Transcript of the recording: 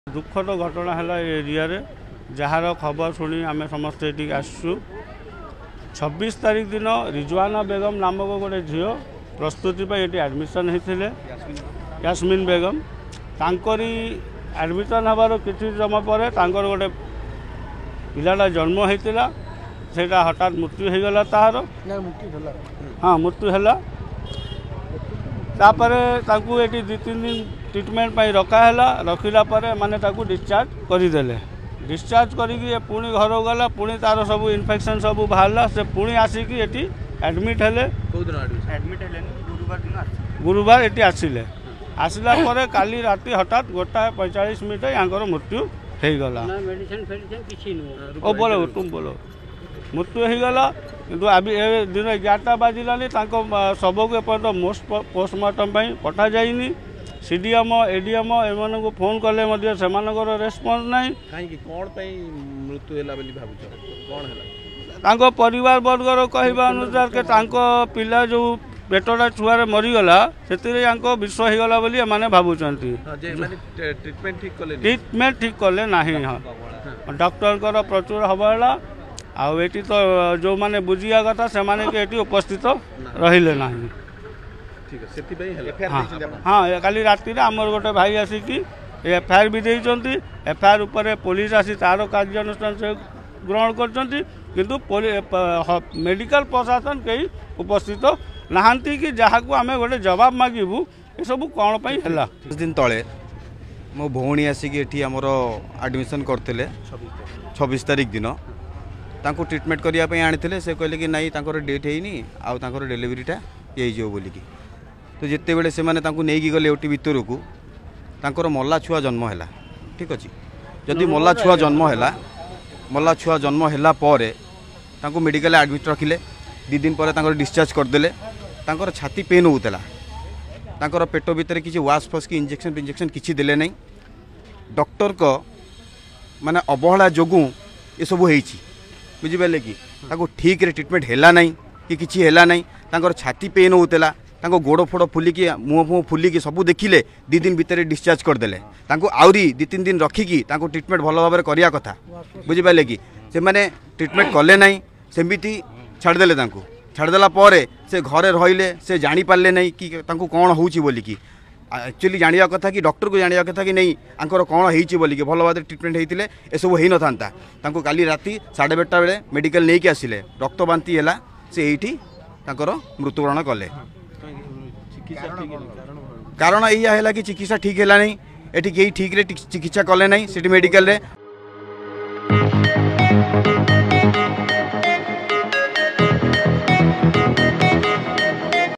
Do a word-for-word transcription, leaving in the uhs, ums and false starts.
दुखद घटना है एरिया रे जार खबर शुणी आम समस्ते ये आसु छब्बीस तारीख दिन रिजवाना बेगम नामक गोटे झील प्रस्तुति ये एडमिशन होते यास्मिन बेगम तांकरी एडमिशन हबार किसी समय पर गोटे पिलाटा जन्म होता से हठात मृत्यु हो गला तार हाँ मृत्यु है तापर ये दु तीन दिन ट्रिटमेंट रखाला रखिला माने डिस्चार्ज करदे डिस्चार्ज करके पुणी घर गला पुणी तार सब इन्फेक्शन सब बाहर से पुणी आसिक ये एडमिट हेले गुरुवार ये आसिले आसला पर काली राति हठात गोटाए पैंचाश मिनट यहाँ मृत्यु हो गला ओ बोलो तुम बोलो मृत्यु हो गला किंतु अभी ए दिन एगारटा बाजिलानी शब को एपर्त मोस्ट पोस्टमार्टम पठा जाइनी सीडीएम एडीएम एम को फोन कले से रेस्पॉन्स नहीं मृत्यु परिवार वर्गर कहवा अनुसार के पिला जो पेटटा छुआ मरीगला से विष होगला मैंने भावुं ट्रिटमेंट ठीक कले ना हाँ डॉक्टर प्रचुर अवहेला आउ तो जो मैंने बुझिया कथा से माने उपस्थित रहिले ना हाँ काली राति आमर गोटे भाई आसिक एफआईआर भी देती एफआईआर उपर पुलिस आसी तार कार्यानुष्ठान से ग्रहण कर मेडिकल प्रशासन कहीं उपस्थित नहांती कि जहाँ को आम गोटे जवाब मागिबू ये सब कौन है कुछ दिन तले मो भौणी आसिक ये आमर एडमिशन करते छब्बीस तारीख दिन तांको ट्रिटमेंट करने आनी से कहले कि नाई डेट है आउ डेलीवरीटा ये बोलिकी तो जिते बड़े से नहीं गले ओटी भितर को तांकर मल्ला छुआ जन्म है ठीक अच्छे जदि मल्ला छुआ जन्म है मल्ला छुआ जन्म है पर तांको मेडिकल एडमिट रखिले दी दिन पर डिस्चार्ज करदे तांकर छाती पेन होता तांकर पेट भितर किसी वाश फस की इंजेक्शन इंजेक्शन किसी देले नहीं डॉक्टर को माने अवहेला जोगु ये सब होईची बुझिपारे कि ठीक रे ट्रिटमेंट हैला नहीं कि किसी हैला नहीं तांकर छाती पेन होता तांको गोड़ फोड़ फुलिकी मुँह फुह फुलिकी सब देखिले दी दिन भितर डिस्चार्ज करदे आउरी दी तीन दिन रखिकी ट्रिटमेंट भल भाव करिया कथा बुझिपारे कि से माने ट्रिटमेंट कले नहीं सेमिति छाड़देले तांको छाड़देला पर से घरे रहिले से जानी पारले नहीं कि तांको कौन होउची बोलिकी एक्चुअली जानिया कथा कि डॉक्टर को जानिया कथा कि नहीं आंकर कौन होइची बोलिकी भल भाव ट्रिटमेंट होइतिले ए सब होई न थांता तांको काली राति साढ़े बारटा बेले मेडिकल नहीं कि आसिले रक्त बांती हैला से एठी तांकर मृत्युवरण कले कारण यह है कि चिकित्सा ठीक है नहीं एठी कहीं ठीक रे चिकित्सा कले नहीं सिटी मेडिकल रे